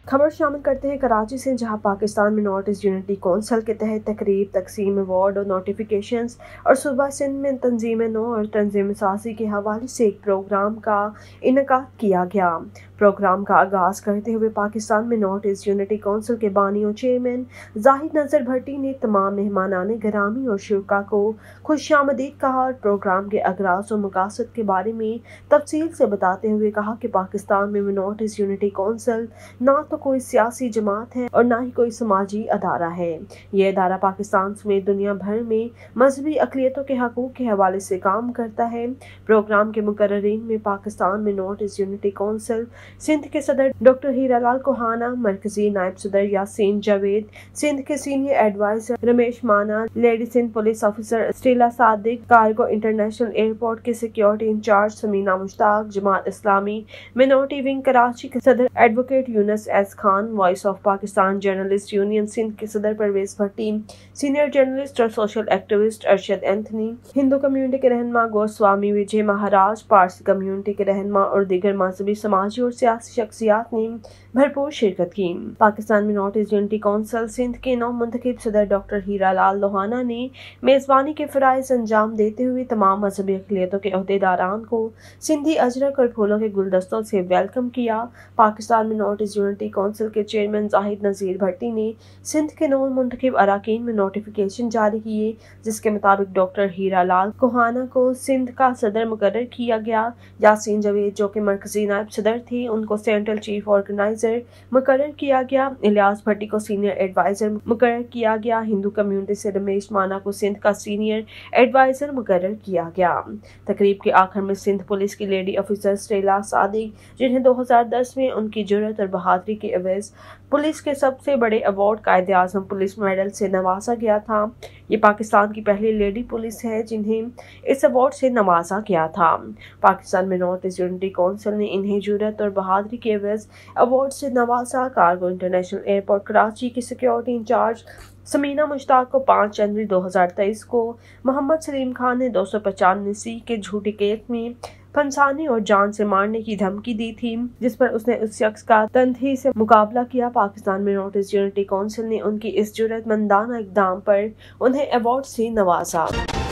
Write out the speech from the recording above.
खबर शामिल करते हैं कराची से, जहां पाकिस्तान में नॉर्थ यूनिटी कौंसिल के तहत तकरीब, तकसीम अवार्ड और नोटिफिकेशंस और सूबा सिंध में तंजीम नौ और तंजीम साजी के हवाले से एक प्रोग्राम का इनेकाद किया गया। प्रोग्राम का आगाज करते हुए पाकिस्तान में नॉर्थ ईस्ट यूनिटी कौंसिल के बानी और चेयरमैन जाहिद नजर भट्टी ने तमाम मेहमानाने गिरामी और शुरा को खुशामदीद कहा और प्रोग्राम के अगराज और मकासद के बारे में तफसील से बताते हुए कहा कि पाकिस्तान में नॉर्थ ईस्ट यूनिटी कौंसिल ना तो कोई सियासी जमात है और ना ही कोई समाजी अदारा है। ये अदारा पाकिस्तान समेत दुनिया भर में मजहबी अक़लियतों के हकूक़ के हवाले से काम करता है। प्रोग्राम के मुकर्ररीन में पाकिस्तान में north east unity council Sindh के सदर डॉक्टर हीरालाल कोहाना, मरकजी नायब सदर यासीन जावेद, सिंध के senior adviser Ramesh Mana, lady Sindh police officer Stella Sadiq, cargo international airport के security incharge Samina Mushtaq, Jamaat Islami minority wing Karachi के सदर advocate Younus S Khan, voice of Pakistan journalist union Sindh के सदर परवेज भट्टी, सीनियर जर्नलिस्ट और social activist Arshad Anthony, Hindu community के रहनुमा गोस्वामी विजय महाराज, पारसी कम्युनिटी के रहनुमा और दीगर मजहबी, समाजी और सियासी शख्सियात ने भरपूर शिरकत की। पाकिस्तान में north east unity council Sindh के नौ मुंतखब सदर डॉक्टर हीरालाल लोहाना ने मेजबानी के फराइज अंजाम देते हुए तमाम मजहबी अक़लियतों के अहदेदारान को सिंधी अजरक और फूलों के गुलदस्तों से वेलकम किया। पाकिस्तान में नॉर्थ ईस्ट यूनिटी कौंसिल के चेयरमैन जाहिद नज़ीर भट्टी ने सिंध के नौ मुंतखब अरकान में नोटिफिकेशन जारी किए, जिसके मुताबिक डॉक्टर हीरालाल कोहाना को सिंध का सदर मुकर्रर किया गया। यासीन जावेद, जो कि मरकजी नायब सदर थे, उनको सेंट्रल चीफ ऑर्गेनाइजर मुकर्रर किया गया। इलियास भट्टी को सीनियर एडवाइजर मुकर्रर किया गया। हिंदू कम्युनिटी से रमेश माना को सिंध का सीनियर एडवाइजर मुकर्रर किया गया। तकरीब के आखिर में सिंध पुलिस की लेडी ऑफिसर स्टेला सादिक, जिन्हें 2010 में उनकी जुर्रत और बहादुरी के एवज पुलिस के सबसे बड़े अवार्ड कायदे आजम पुलिस मेडल से नवाजा गया था। ये पाकिस्तान की पहली लेडी पुलिस है जिन्हें इस अवार्ड से नवाजा गया था। पाकिस्तान में नॉर्थ ईस्ट यूनिटी कौंसिल ने इन्हें जुर्रत और बहादुरी के एवज अवार्ड से नवाजा। कार्गो इंटरनेशनल एयरपोर्ट कराची की सिक्योरिटी इंचार्ज समीना मुश्ताक को 5 जनवरी 2023 को मोहम्मद सलीम खान ने 295 के झूठी केस में फंसाने और जान से मारने की धमकी दी थी, जिस पर उसने उस शख्स का तनही से मुकाबला किया। पाकिस्तान में नॉर्थ ईस्ट यूनिटी कौंसिल ने उनकी इस जुर्रतमंदाना इक़दाम पर उन्हें अवार्ड से नवाजा।